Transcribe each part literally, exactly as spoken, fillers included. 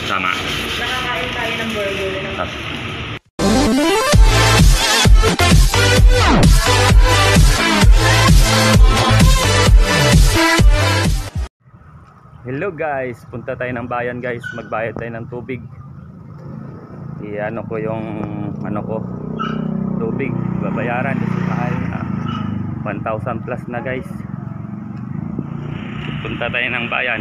Tama. Nakakain tayo ng burger. Ah. Hello guys, punta tayo ng bayan guys, magbayad tayo ng tubig. I-ano ko yung ano ko, tubig, babayaran kasi mahal na one thousand plus na guys. Punta tayo ng bayan.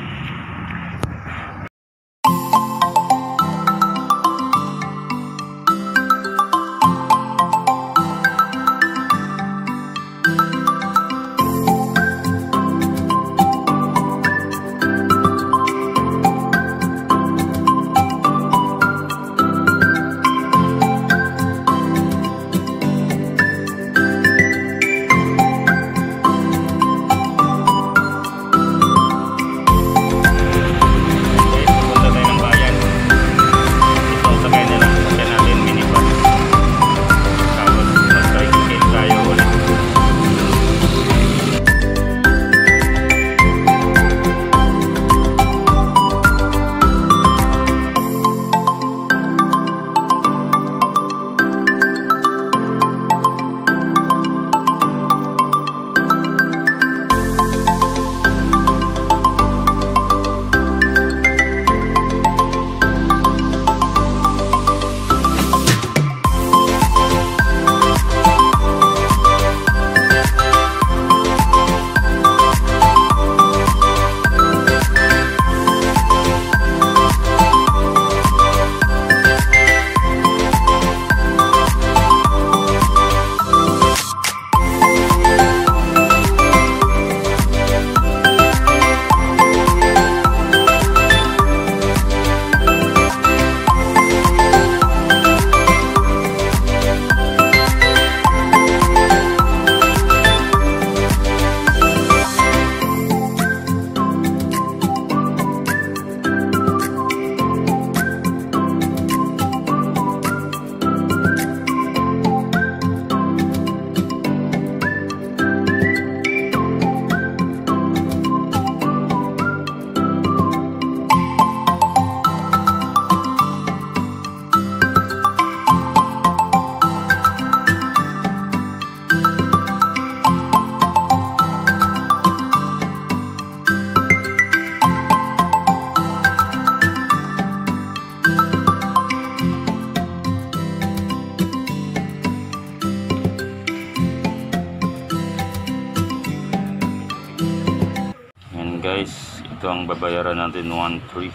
Guys, ito ang babayaran natin, one three.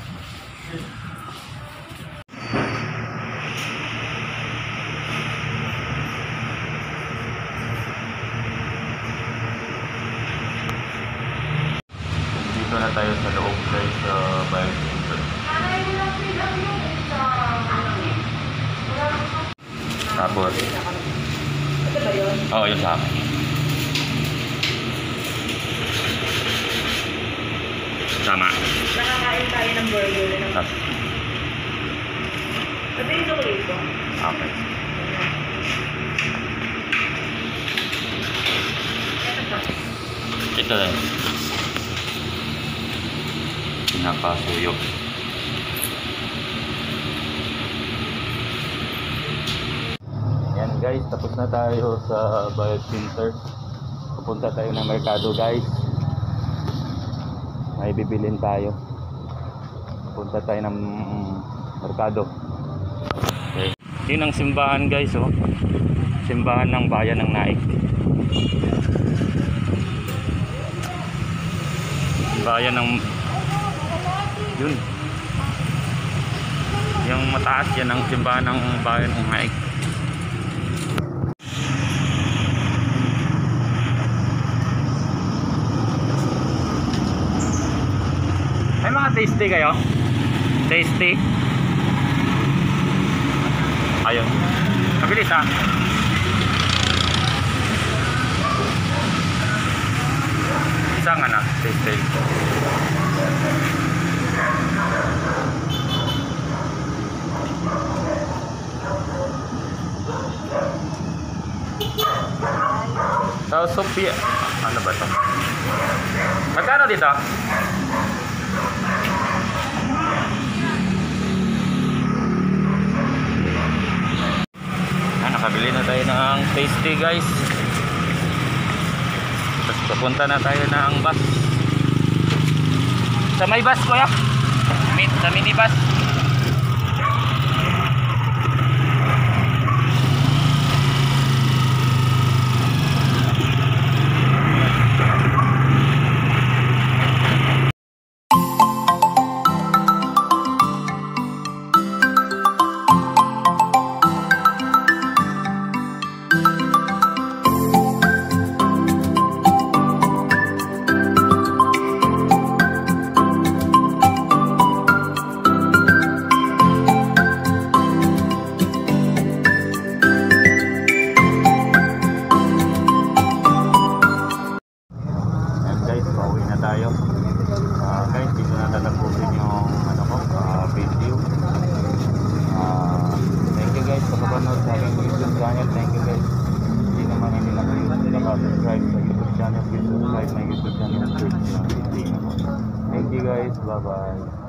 Dito na tayo sa loob guys, sa bayad dito. Tapos ito ba yun? Oo, yun sa akin. Tama. Nakakain tayo ng burger. Ah. Sabi nito ko dito. Okay. Ito lang. Pinapasuyo. Yan guys, tapos na tayo sa bayad center. Pupunta tayo ng merkado guys. May bibilin tayo. Punta tayo ng merkado. Okay. Yun ang simbahan guys, oh. Simbahan ng bayan ng Naik. Bayan ng yun. Yung mataas yan ang simbahan ng bayan ng Naik. May mga tasty kayo? Tasty? Ayun. Mabilis ha? Isang anak, tasty. Sa Sophia, ano ba ito? Magkano dito? ng tasty guys. Tapos papunta na tayo ng bus. Sa may bus kuya? Meet sa minibus. Tayo. Uh, guys, dito na tatapusin yung ano ko, uh, video. Uh, thank you guys sa pagpanood sa aking YouTube channel. Thank you guys. Hindi naman hindi lang kayo nakasubscribe sa YouTube channel. Please subscribe my YouTube channel. Thank you guys. Bye bye.